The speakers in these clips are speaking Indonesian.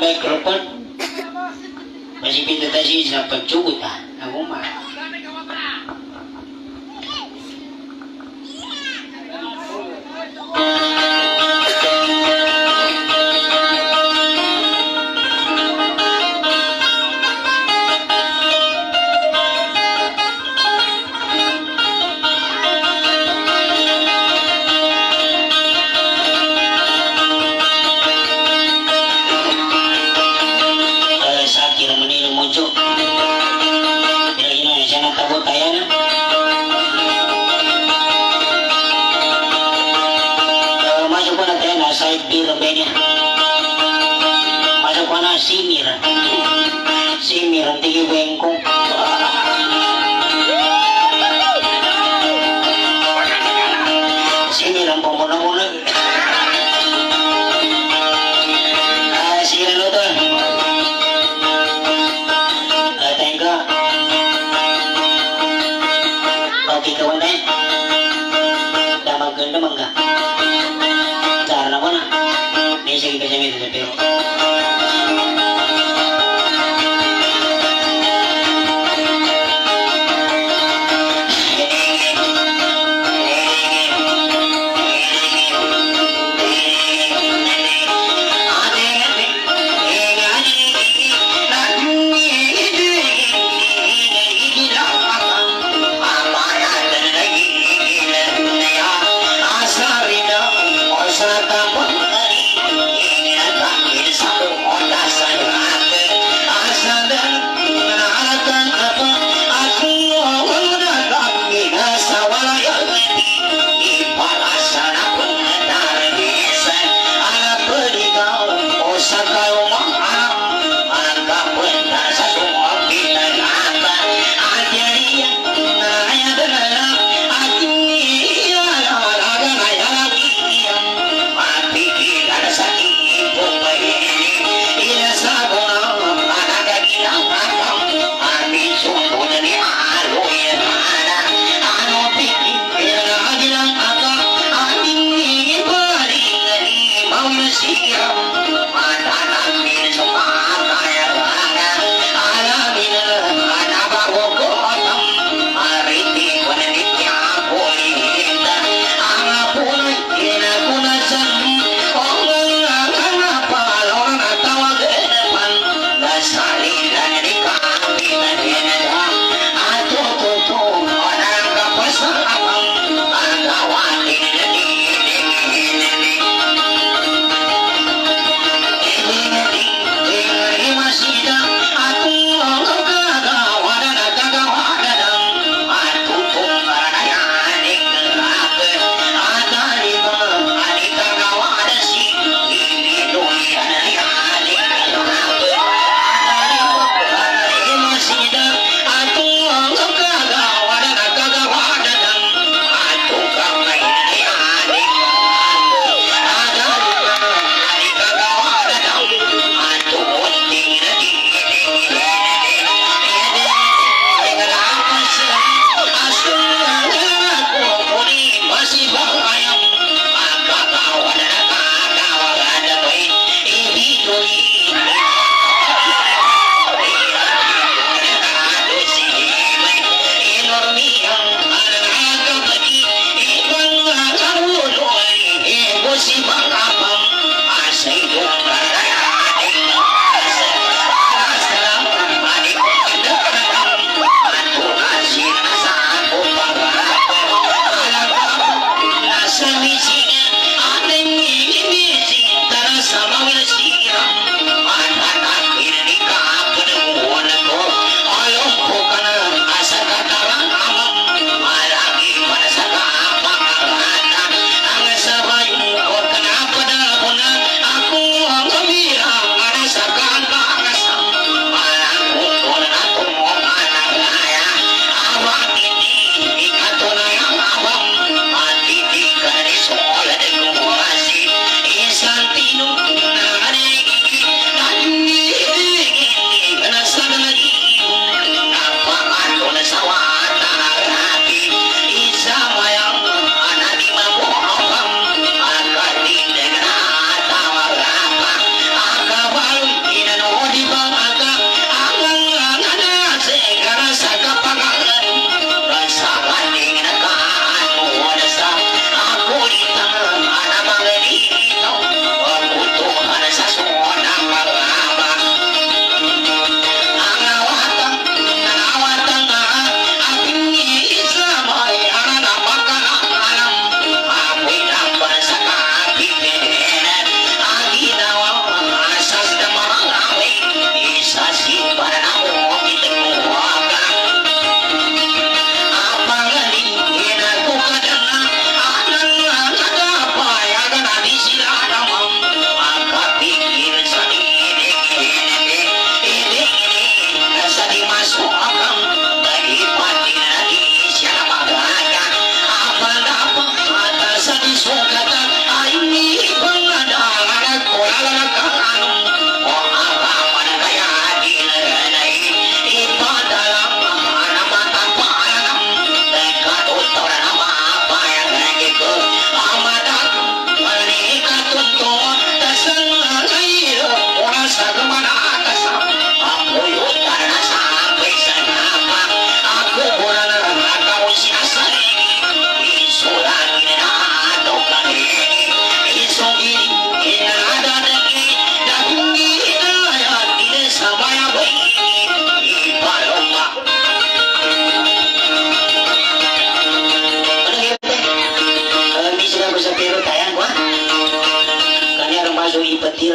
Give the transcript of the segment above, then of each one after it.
microphone. Masih pintu tadi sa pagcugot Ako mah. Sakit menilai muncul. Kira-kira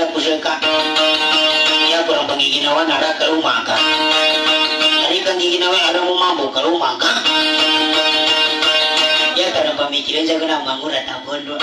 ada pusaka ya kurang pangiginawan ada ke rumah kan dari kan giginawan ada mau mabuk ke rumah kan ya karena pemikiran saya kena nganggur datang bodoh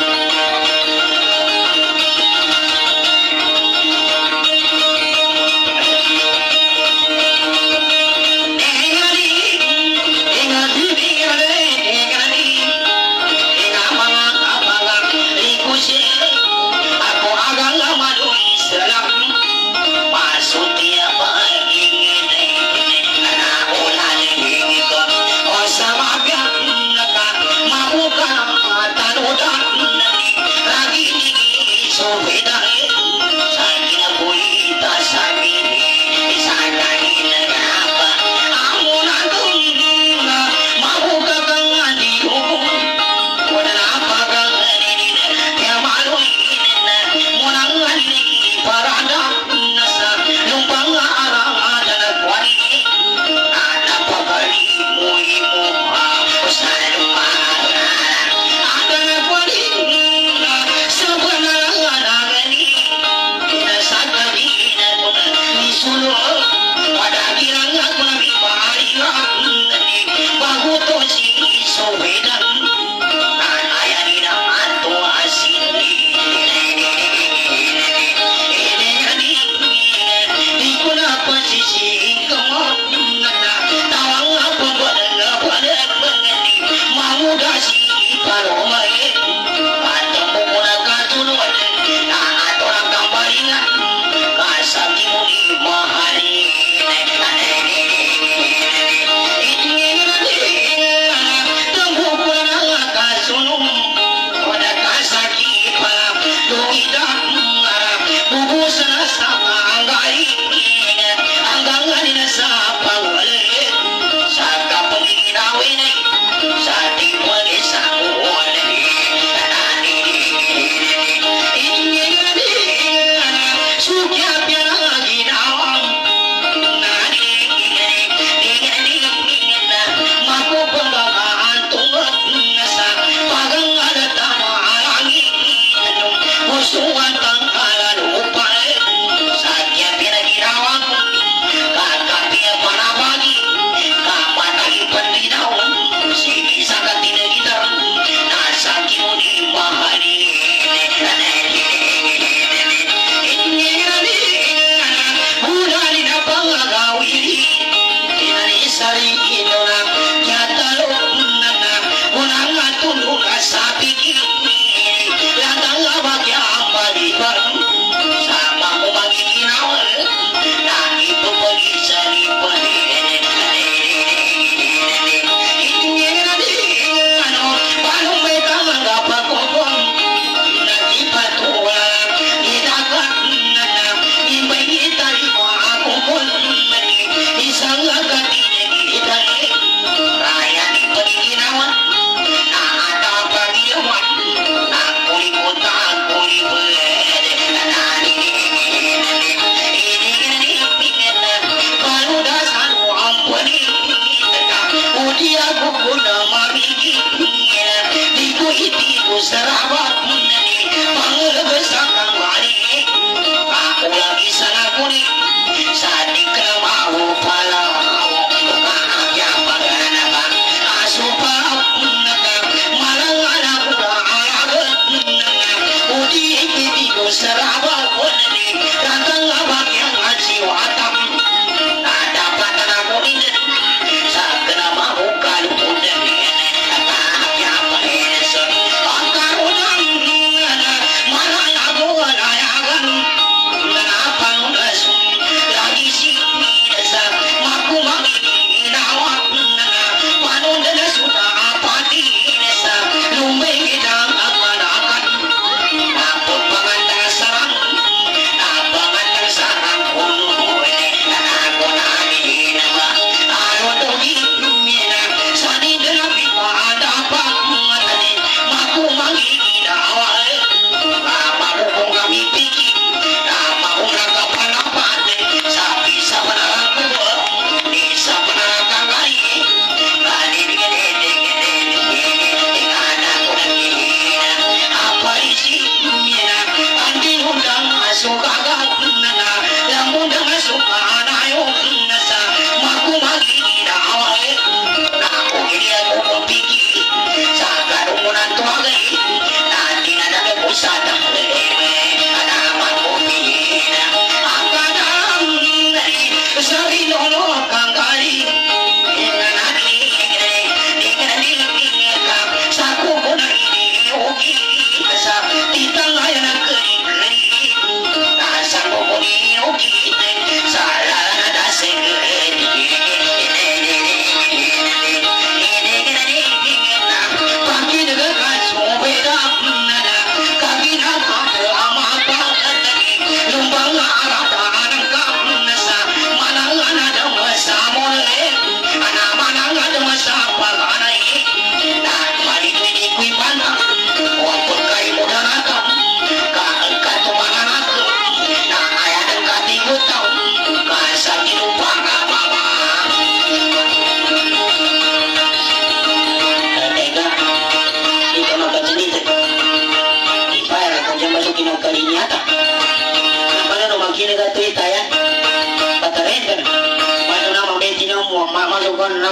Lagi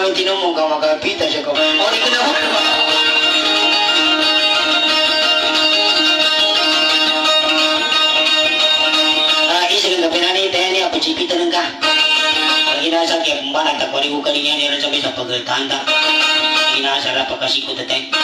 kami tinumong ka magapita siya ko. O di ko na ako. Isip ka pinani tayo niya pagsipitan ng ka. Pag inasa kaya kung ba nagtakwari ko kaninya niya rin sabi sa pagkatanda. Pag inasa na pagkasikot na tayo.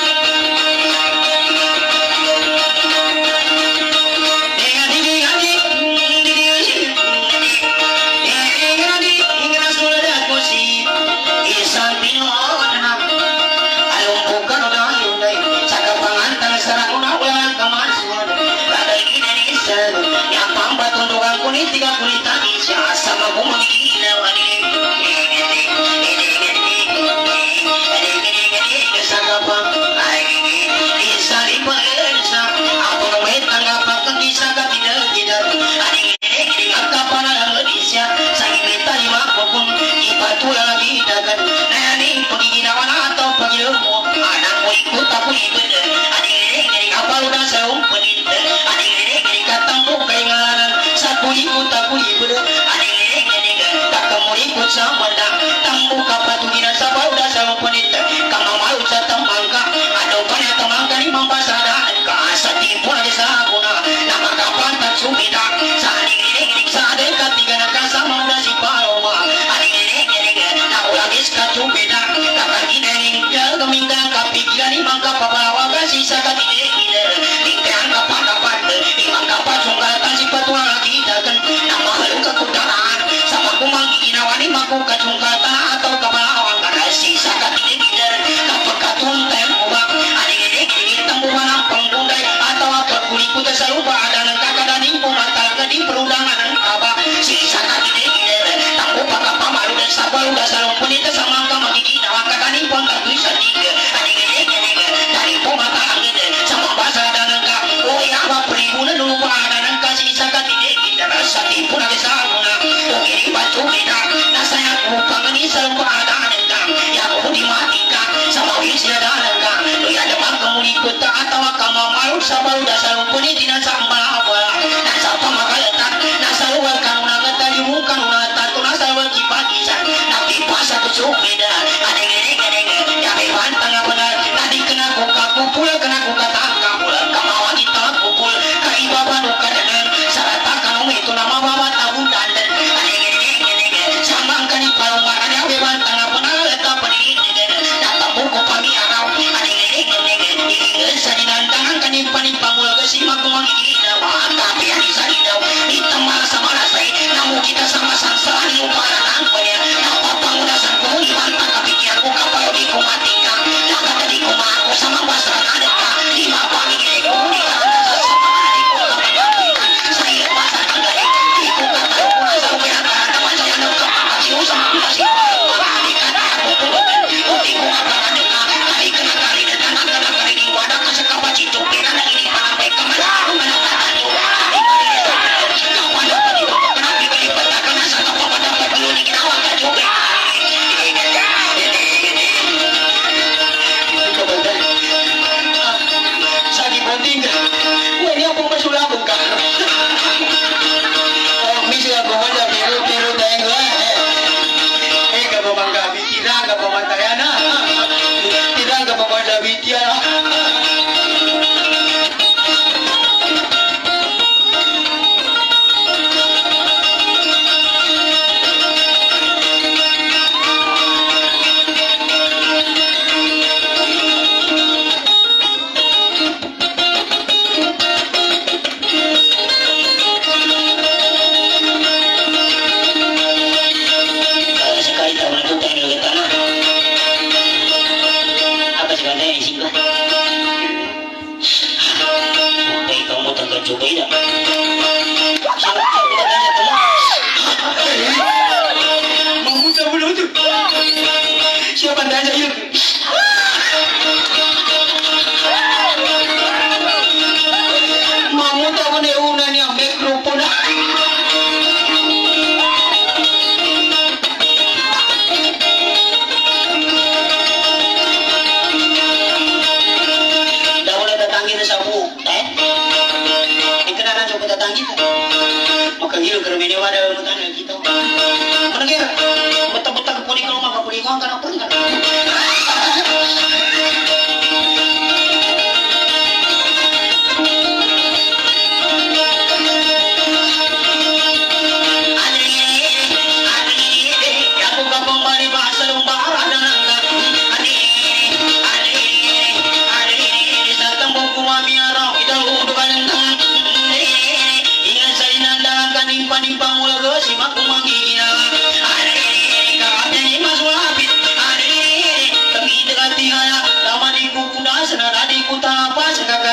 Kita sama-sama lupa anak-anaknya, apa pengudasan kau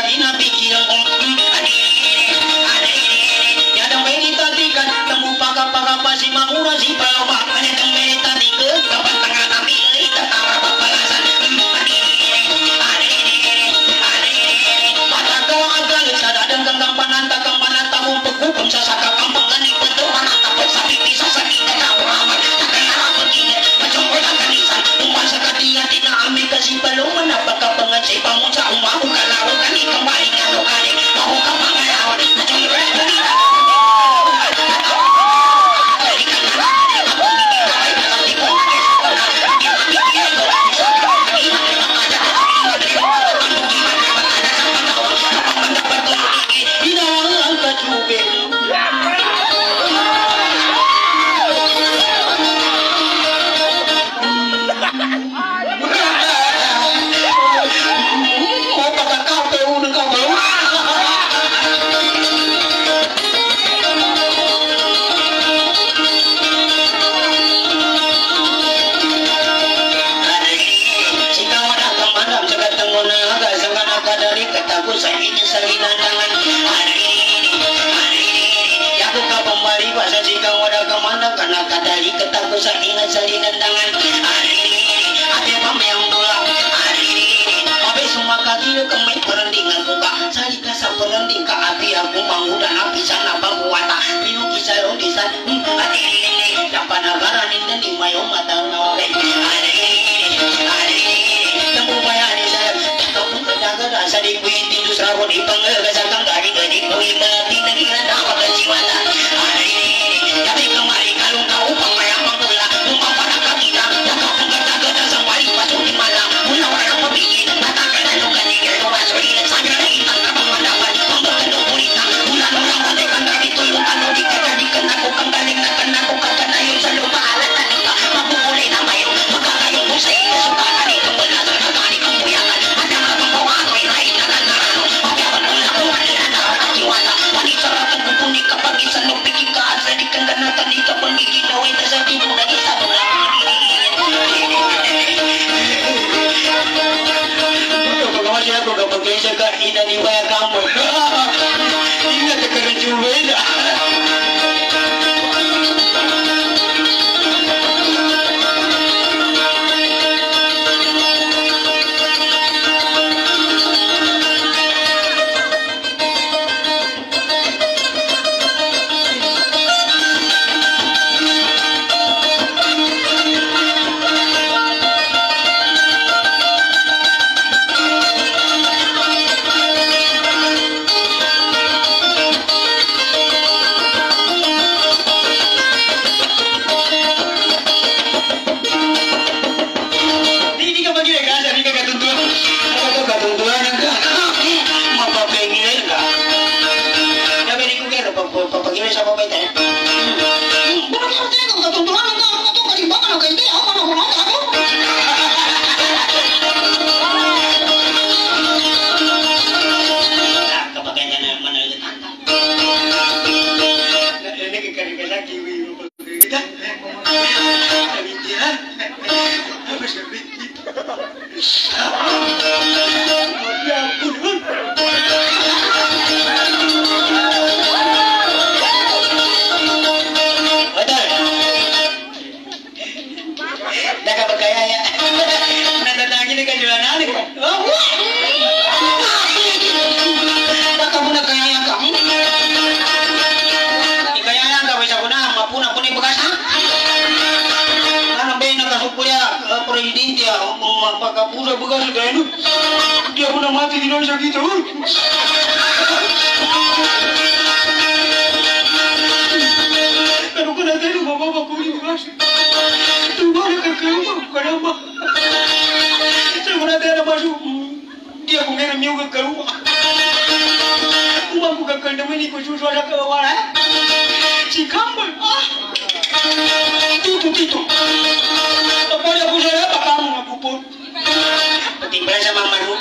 dina pikiran ya dong bayi tatikan temu paga pasi mangura si paloma ane tembeli tadi ke kapan tengah kami tetara babalasan mata kau agak sadadang kangkampanan takung pegupem sasaka kampangan di betul mana tapet sapi pisah sakit tak beramal takkan begini macam orang kanisan umat sekatinya tidak ambil kasih belum menapakah pengaji pamuca umat kalau kami kembali kalau kali mau kemana macam dia pun mati di Indonesia gitu. Kalau kena tahu bapak kuli bekas, tu mana kerja bukan apa. Saya pernah ada masuk, dia punya nyuga ke rumah. Rumah bukan kena ini kucu suara ke bawah. Si kambal, itu. Apa dia punya apa kamu ngapupun? Ketimbalan sama Maruk.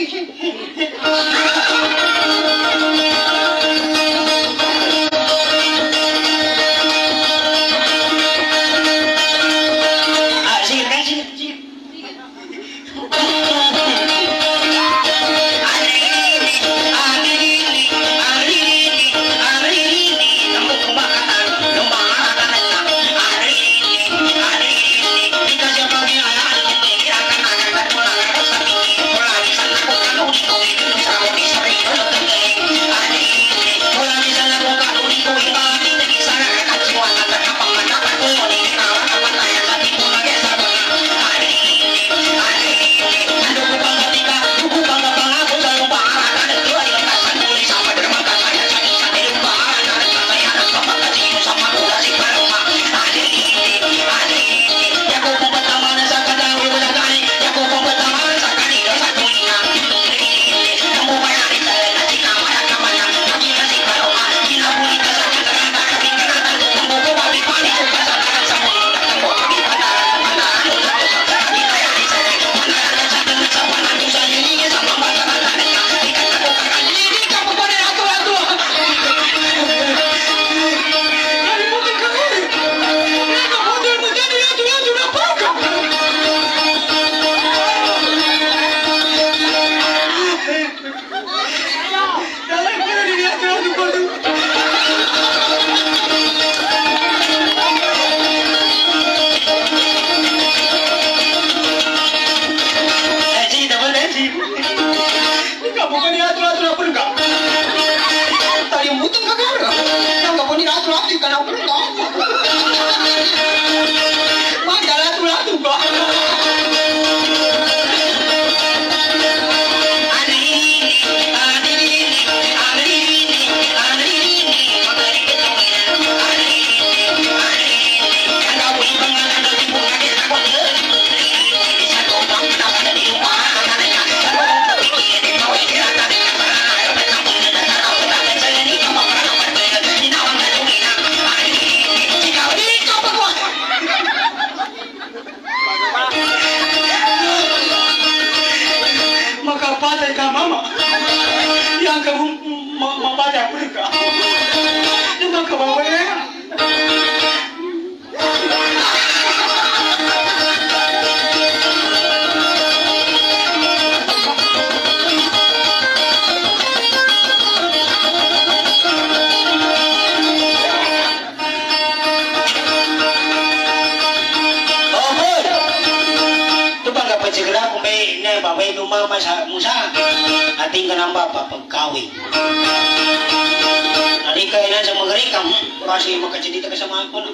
Masih makacita kasama ako na.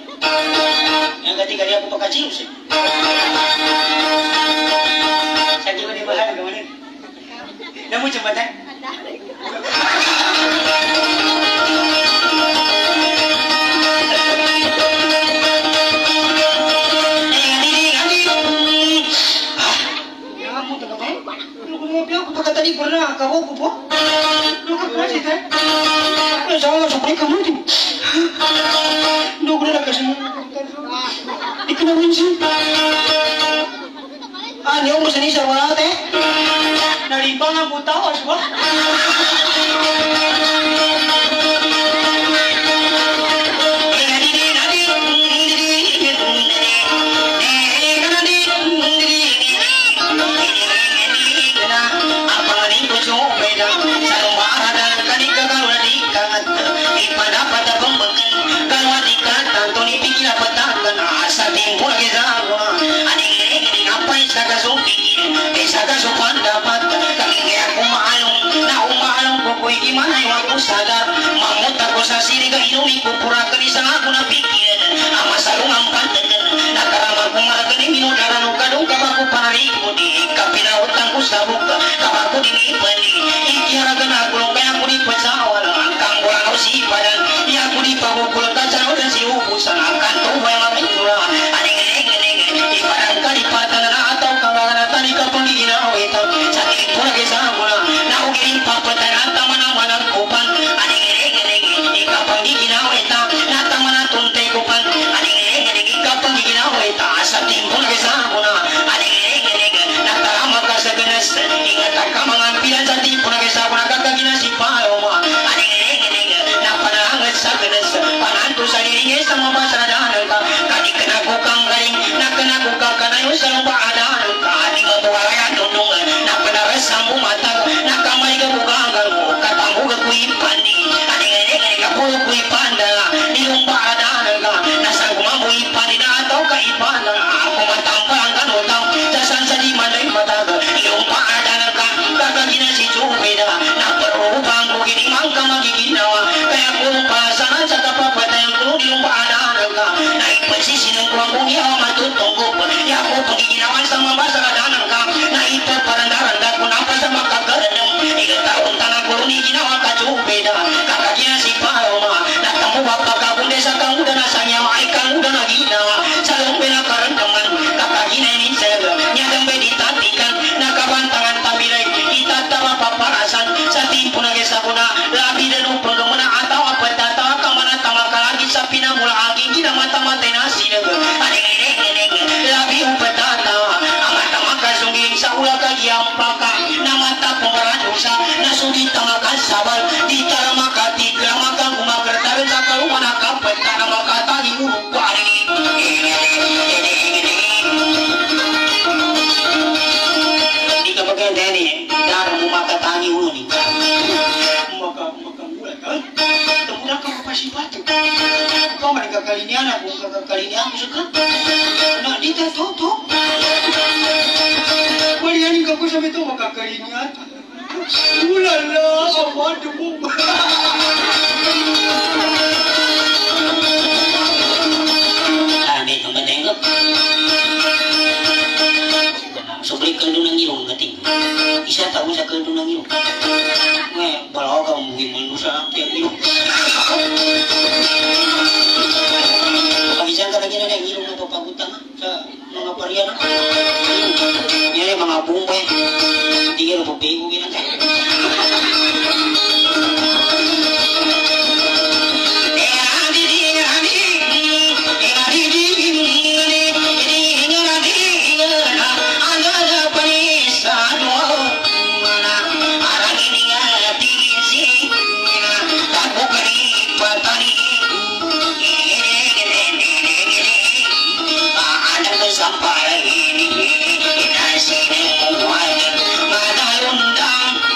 Yang ketika dia aku pakacium sih. Saya juga di bahaya kemana? Namun jembatan. Kamu tak apa? Aku pakai tadi pernah kau apa? Lu kan pernah sih kan? Jangan sampai kamu tu. Nunggu dah kasi ikinawin sih. Ni umur seni sama teh. Nalipang ang butawas ba? Gimana yang aku sadar mamut aku sasiri ke inumi kupurakan isang aku napikir ama salungang pantegan nakarama ku maragani minudara nukadung kabaku panariku di kapinautang ku sabuk kabaku dinipani ikiaragan aku kaya aku di pesawat angkang buang aku si padan ya aku di pabukul kacau dan si ubusan akan tuwai mamikura aning-aning ibadan kalipatan na atau kangangan tani kapangigin ako ito sa tingin lagi sa ako na ugirin papatan at manang kupan aning-aning ikapang giginaw ita natamana tuntay kupan aning-aning ikapang giginaw ita sa timpon kesa ako na aning-aning natarama ka sa ganas ingat ka mga dan sati puna kesa puna kakak gina si paloma napanangat sa kenes panantu sa dirinya sama pasra danangka kadi kena kukang garing nakena kukang kanayo sa lumpa adanangka di mabuaya dundungan napanara sambu mata nakamay ka kukang garu katambu ka kui pandi aning kapulu kui panda di lumpa adanangka nasang kumambu ipandi na atau ka ipanda ako matampang kanutang jasan sa di manday mataga lumpa adanangka kakak gina si Jupeda naparupang kukini mangka magiginawa kaya kung pasangan sa kapapatayan ko di lumpa adanangka na ipasisi ng kuwang yaw matutungkop yako pagiginawan sa mga basa adanangka na ipaparandaranda ko na pa sa makagaranang ilang taon tanang ko ni ginawa ka Jupeda kakakina si Paloma natamuwa pagkakunde sa kanguda na sa nyawa ay kanguda na ginawa sa lumpe na karandaman kakakina ni Sir nyadang meditatikan nakabantangan tabiray itatawa paparasan sa timpo na gesa ko na labi na lupang muna atawa patatawa ka manatama ka lagi sa pinamula aking ginamatamatay na sinag aning labi upatatawa amatama ka sungin sa ula kagiyampaka na mata pumaranusa na sungit tanga kasabal di tara makatikla makang kumakartaran sa kaluman akapat na makatagi urukwari di ka pagkanda ni darang mo makatangi ulo ni makamulat ka tamulang ka kapasipat ikaw man kakalinian ako kakalinian mo sa ka na di ta to walianin ka ko sa ito makakalinian ulala amado mo ito matengok sobri kaldo ng ilong gating isa tahu sa kaldo ng ilong balaw ka mungkin manusa tiang ilong pag-isang ka lagi na ng ilong na papagutang sa mga pariyan yan yung mga bumbay hindi ka napapego ginang sampai ini nasi muat madalundang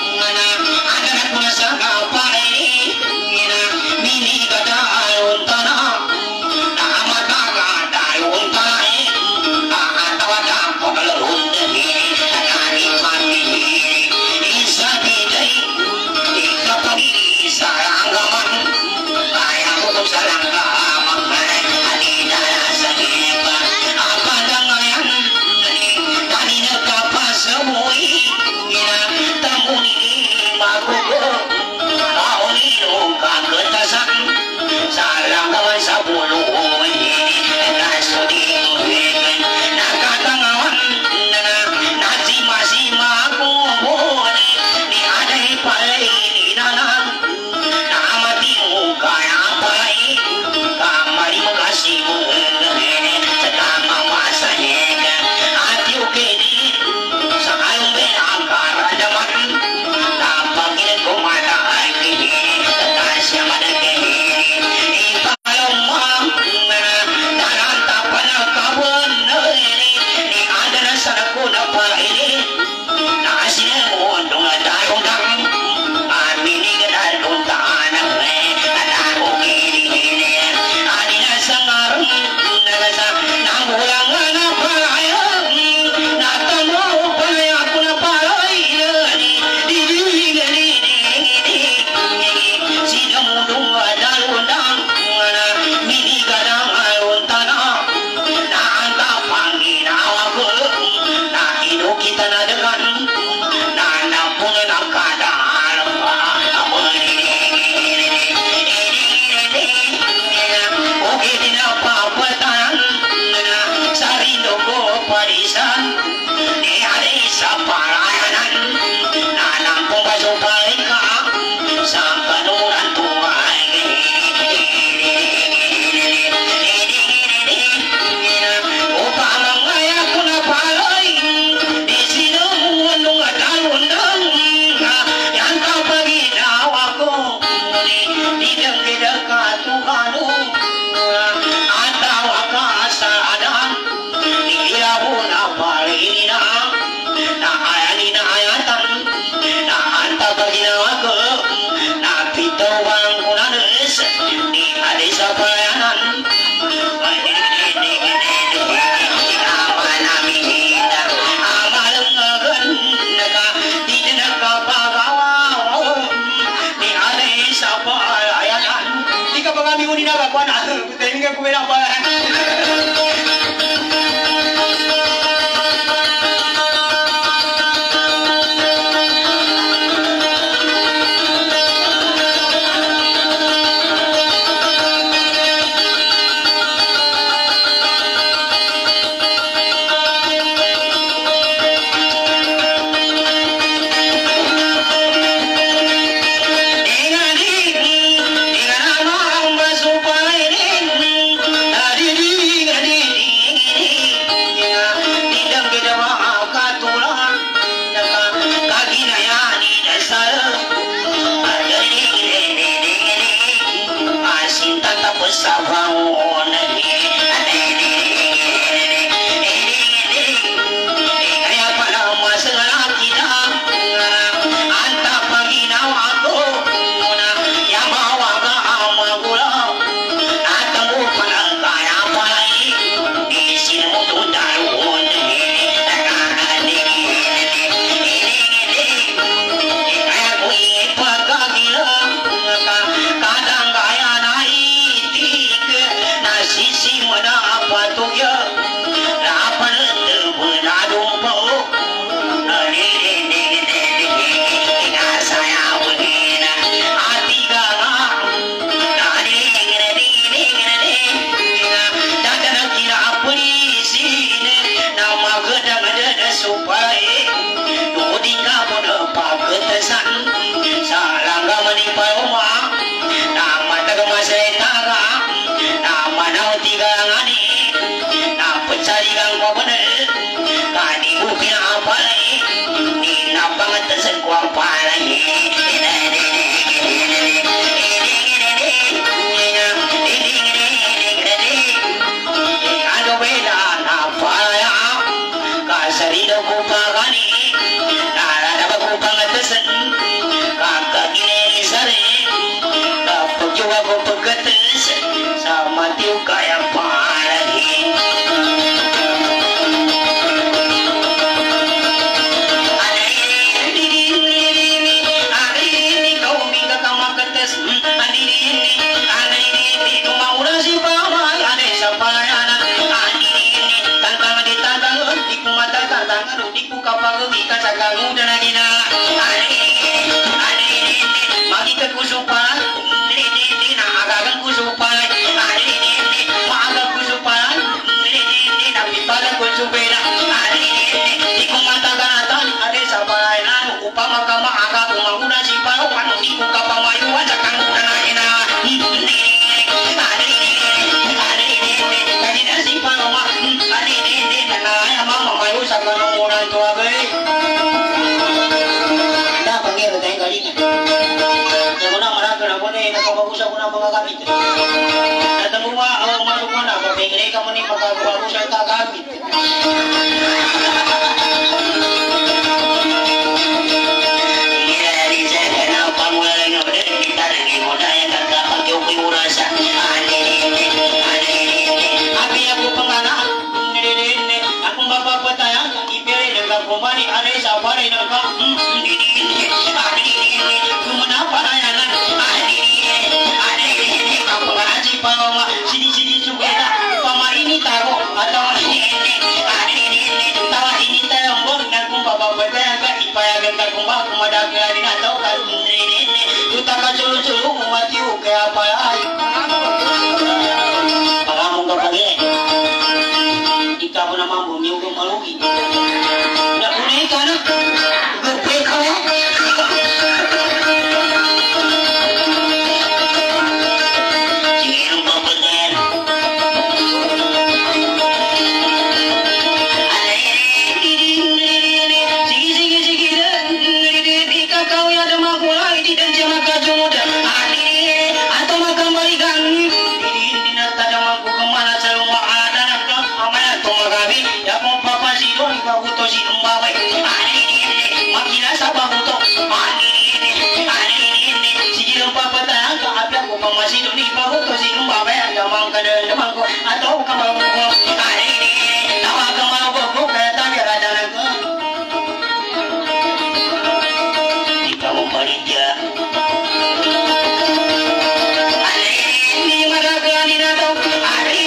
Hari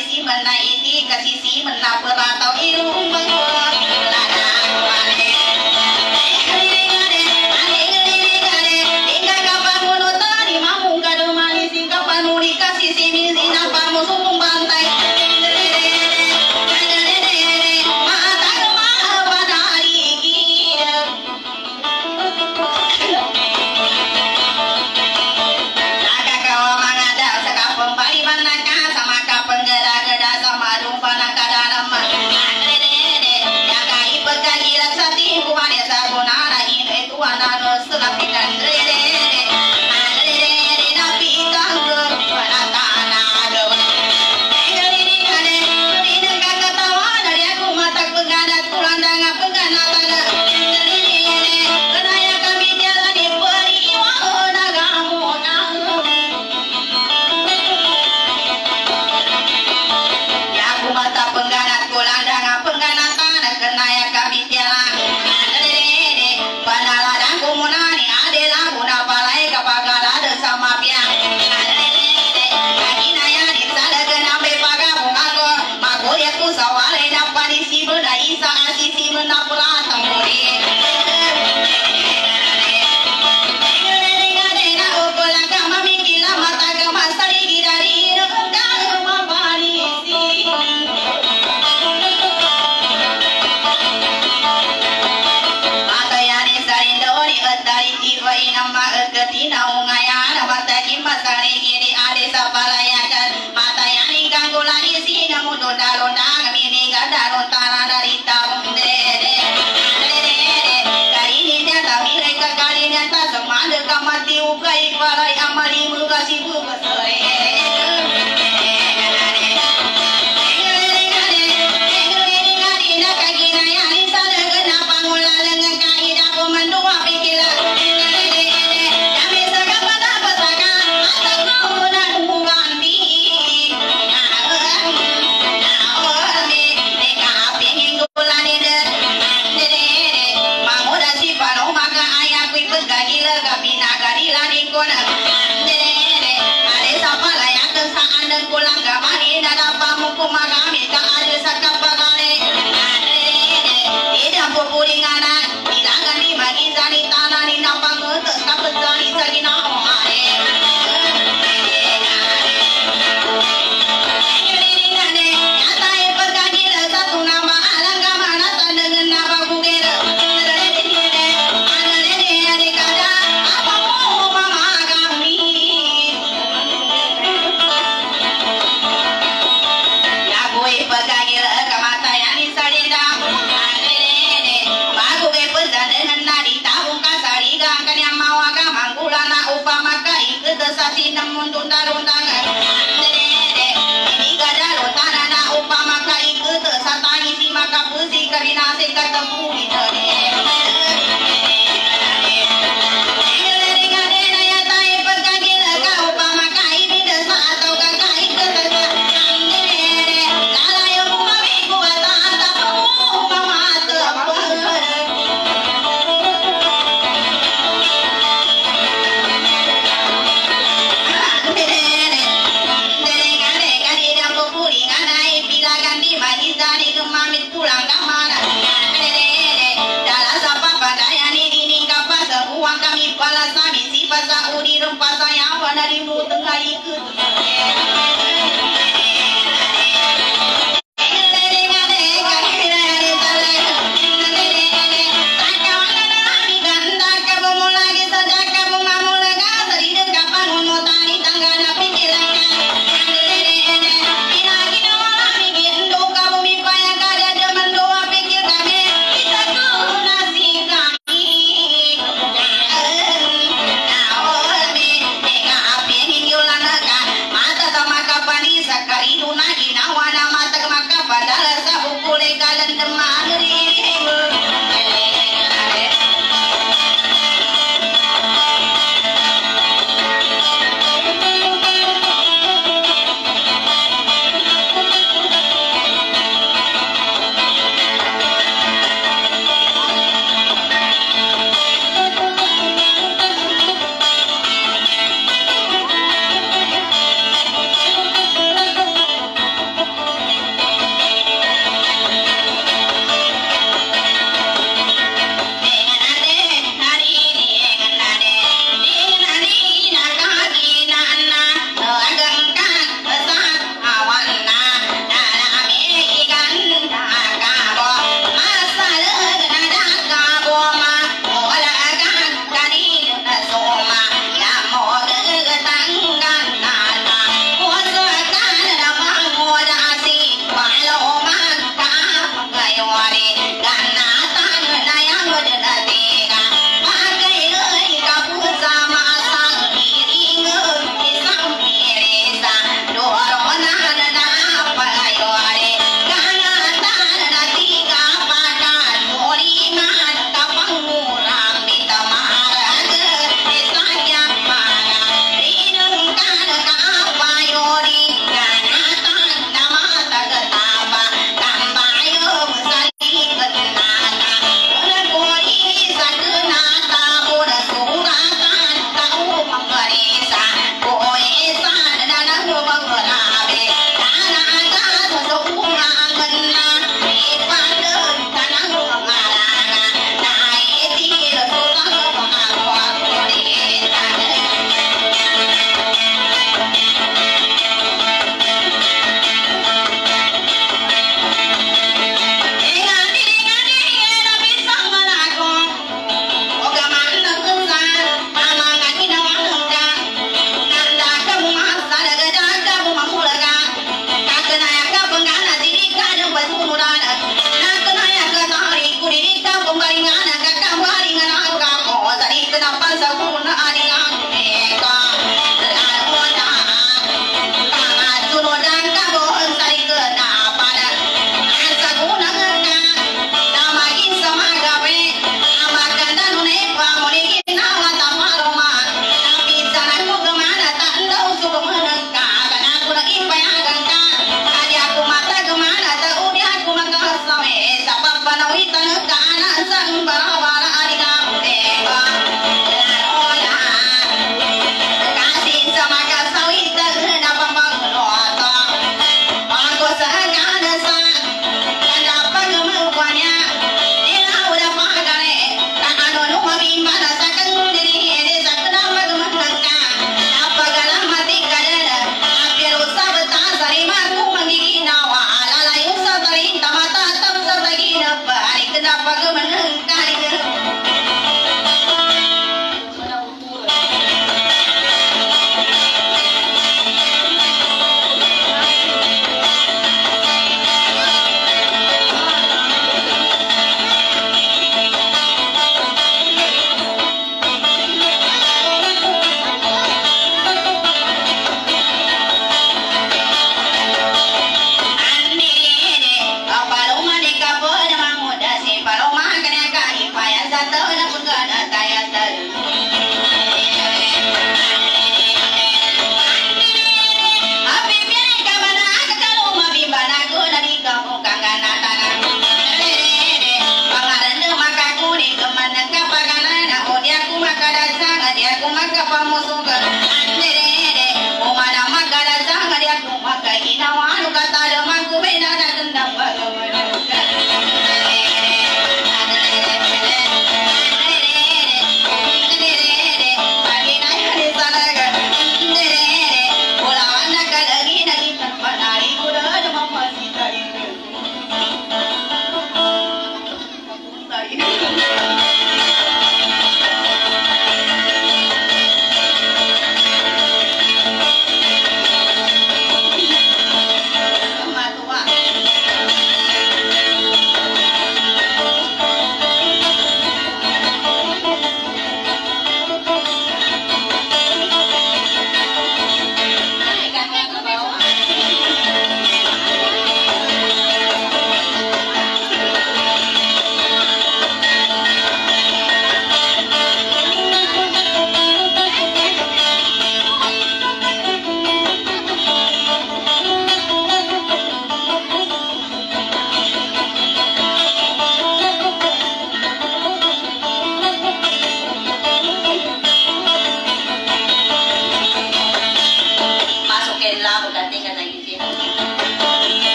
sisi mana iti ke sisi mana beratau ilmu mengkuat ladang wale hingga kapan mulut tadi mampu kado manis kapan uli kasih sisi sina pamu sumpung bantai mata kemah pada lagi naga kau mangada sekapung pali manaka sama kapeng geda-geda sama rumpa naka dalam jaga ibaga gila sati kumane sabunara ini tuan harus selapikan napi tanggung pada tanah aduh ini kakak tawa dari aku mata pegadat kulandang pegana tanah kenaya kami jalani periwa nagamu ya aku mata pengganat kulandang pengganat tanah kenaya kami jalan panaladang kumunani adalah guna palai kapagala sama piang kaginaya disada kenambe pagamu aku maku ya ku sawale dapat isi benda isa asisi benda pulatang muri mata yang ganggu lagi sih kamu donda-donda ini gada rontara dari tabung dede kali ini nyata mereka kali nyata semada kamati ukai parai amali mukasi bukasore upama kai ke desasi namun tunda-tunda